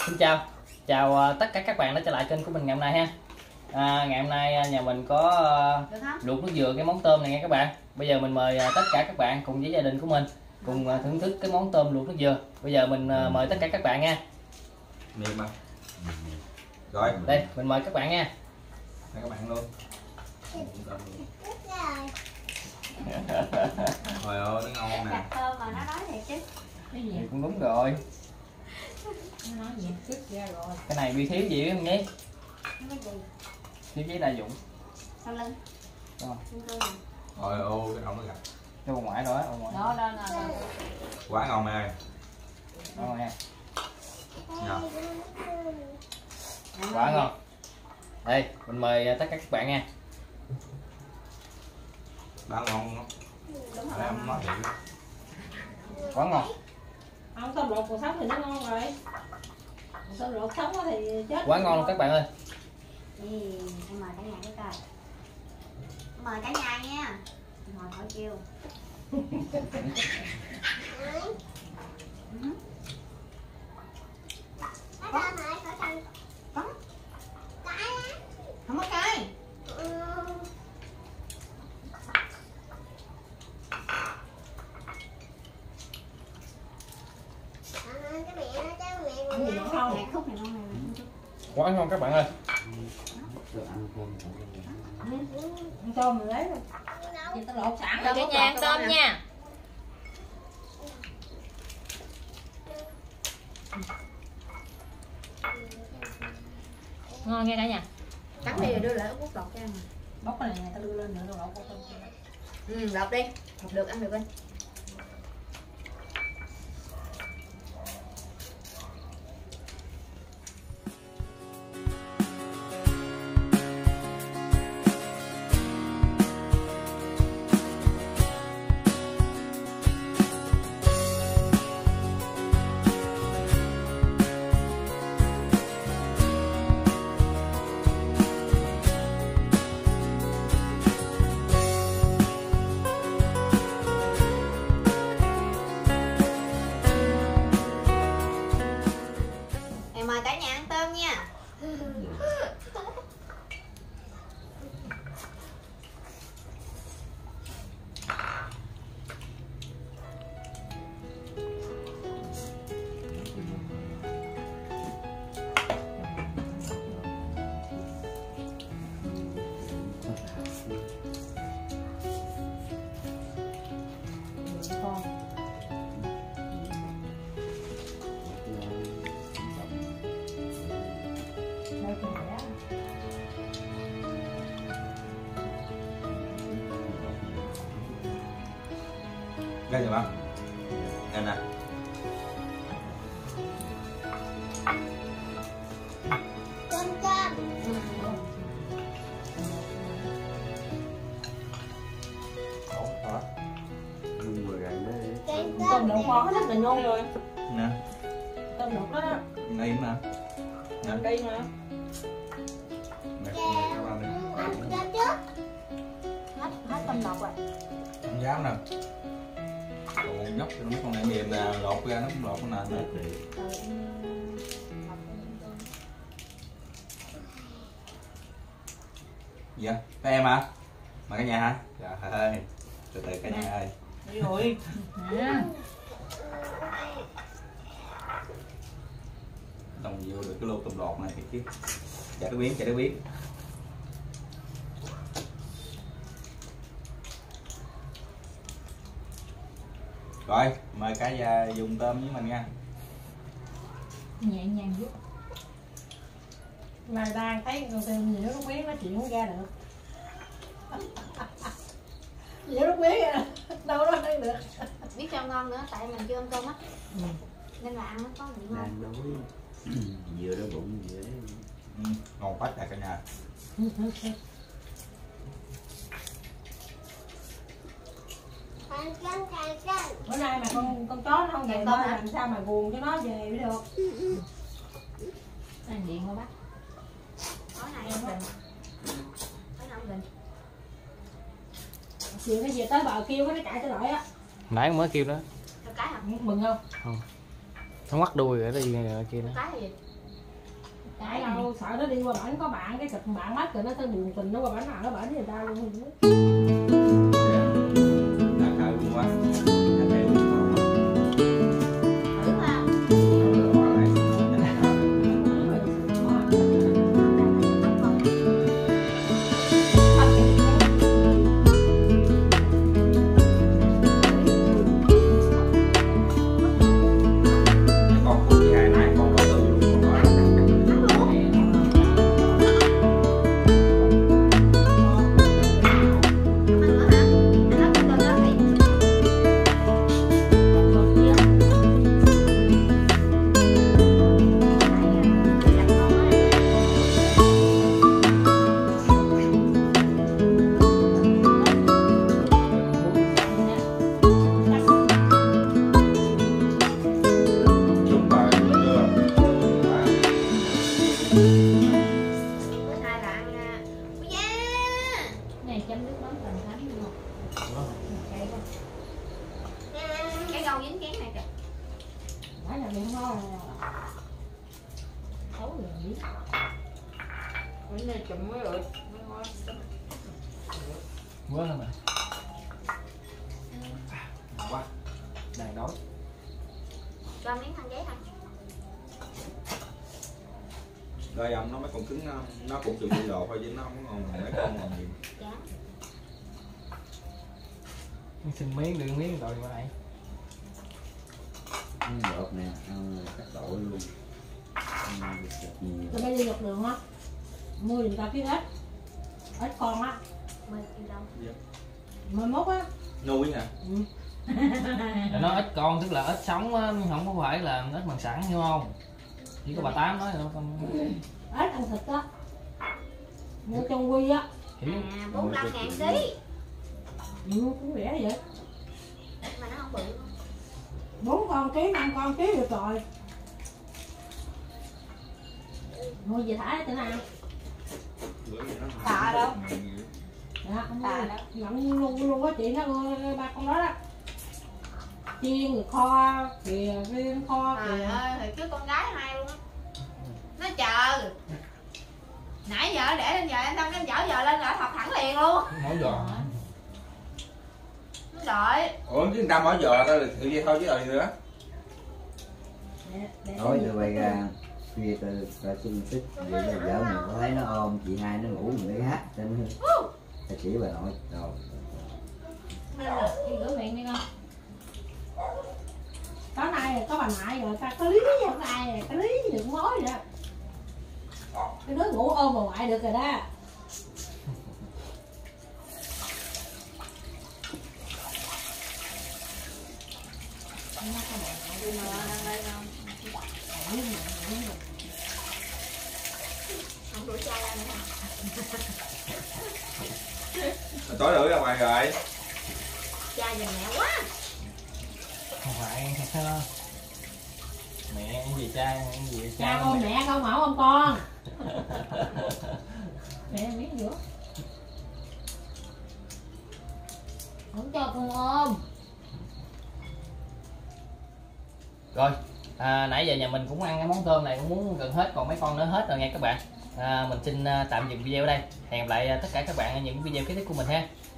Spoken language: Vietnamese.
Xin chào tất cả các bạn đã trở lại kênh của mình ngày hôm nay ha. Ngày hôm nay nhà mình có luộc nước dừa cái món tôm này nha các bạn. Bây giờ mình mời tất cả các bạn cùng với gia đình của mình cùng thưởng thức cái món tôm luộc nước dừa. Bây giờ mình mời tất cả các bạn nha. Miệng mà. Rồi, đây mình mời các bạn nha. mời các bạn luôn. Trời ơi, nó ngon nè. Thơm mà nó nói thiệt chứ. Cái gì cũng đúng rồi. Nó nói vậy trước ra rồi. Cái này bị thiếu gì không nhé? Cái gì? Thiếu giấy đa dụng. Sau lưng. Rồi. Trời ơi, cái ông nó gặp. Cho bà ngoại đó, bà ngoại. Đó. Quá ngon mẹ ơi. Đó nha. Dạ. Quá ngon. Đây, mình mời tất cả các bạn nha. Đã ngon lắm. Để em nói thiệt. Quá ngon. Không, tôm luộc còn sống thì nó ngon rồi. Tôm luộc sống thì chết. Quá ngon luôn các bạn ơi. Em mời cả nhà cái coi. Mời cả nhà nha. Mời khỏi chiêu. Không có cay. Không gì nữa không? Mẹ khúc này ngon này. Quá ngon các bạn ơi. Ăn tôm mình lấy rồi. Vậy tao lột sẵn Cho cả nhà ăn tôm nha. Ngon nghe cả nhà. Cắn đi rồi đưa lại út lột cho ăn. Bóc cái này nè, tao đưa lên nữa tao lột con tôm. Lột đi. Lột được ăn được đi. Mời cả nhà ăn tôm nha. Ghê chưa bạn? Ghê nè. Tôm luộc ngon rất là ngon rồi. Nè. Tôm luộc đó đó. Đây nè. Nè. Đây mà. Mẹ các bạn đi. Hết tôm lột rồi. Không dám nè. Còn một nhóc cho nó con này mềm nè, lột ra nó cũng lột con nè. Dạ, các em hả? Mời cả nhà hả? Trời ơi, từ từ cả nhà ơi. Rồi. Đồng vô được cái lô tôm lột này thì chứ. Chạy đứa biến. Rồi, mời cả nhà dùng tôm với mình nha. Nhẹ nhàng chút. Mà đang thấy con tôm nhiều nước miếng nó chịu không ra được. Nhiều nước miếng à, đâu đó ăn được. Biết sao ngon nữa, tại mình chưa ăn tôm á. Nên là ăn nó có vị ngon. Đang đói vừa đói bụng vừa đấy. Ngon quá trời cả nhà. Bữa nay mà con chó nó không về bơi làm sao mà guồng cho nó về mới được. Ăn điện hả bác? Tối nay em Bình. Tối nay ông Bình. Chiều nó về tới bờ kêu nó chạy tới lại á. Nãy mới kêu đó. Được cái hả? Mừng không? Không. Nó ngoắt đuôi rồi đi kia nữa. Cái gì? Cái đâu sợ nó đi qua bển có bạn cái chụp bạn mất rồi nó thấy buồn tình nó qua bển nào nó bển người ta luôn. Cái rau dính chén này kìa. Đấy là miệng ngon xấu rồi nhỉ. Cái này chùm mới được. Quên rồi mà. Quá. Đang đói. Cho miếng khăn giấy thôi. Rồi ông nó mấy con cứng nó cũng chịu đi lột thôi chứ nó không có ngon mấy con ngon gì. Chán. Xin miếng đừng miếng rồi qua này. Lột nè, cắt đổi luôn. Tụi bay đi dọc đường á, mua giùm tao cái ếch con á. 10 đồng. 11 á. Nuôi hả? Ừ. Nó ít con tức là ít sống á, không có phải là ít bằng sẵn hiểu không? Chỉ có bà Tám nói đâu con. Ếch ăn thịt á. Mua trong quy á. Hiểu. À 45.000 ký. Ừ, cũng rẻ vậy. Mà nó không bự luôn. 4 con ký, 5 con ký được rồi. Mua về thả chỗ nào? Tạ đâu? Dạ, không tạ đâu. Nhận luôn có chị nó ba con đó đó. Chiên rồi kho, kìa, riêng kho kìa. Trời ơi, hồi trước con gái hai luôn á. Nó chờ. Nãy giờ để lên giờ anh xong cái dở giờ lên rồi thọc thẳng liền luôn. Nói giò. Nó đợi. Ủa chứ người ta mở giò tao thì vậy thôi chứ rồi nữa. Nói tụi bay ra khuya tao xin tích vậy là vợ mình có thấy nó ôm chị hai nó ngủ mình để hát cho nó ta chỉ bà nội rồi Đi rửa miệng đi con. Tối nay có bà ngoại rồi ta có lý với ai rồi, có lý với được mối rồi đó. Cái đứa ngủ ôm bà ngoại được rồi đó. Không đuổi chai ra nữa. Tối rưỡi ra ngoài rồi. Chai giùm mẹ quá. Không phải sao đâu. Mẹ cái gì cha cái gì Cha ôm mẹ không mẫu ôm con. Mẹ miếng giữa. Không cho con ôm. Rồi, nãy giờ nhà mình cũng ăn cái món tôm này cũng muốn gần hết, còn mấy con nữa hết rồi nha các bạn. Mình xin tạm dừng video ở đây. Hẹn gặp lại tất cả các bạn ở những video kế tiếp của mình ha.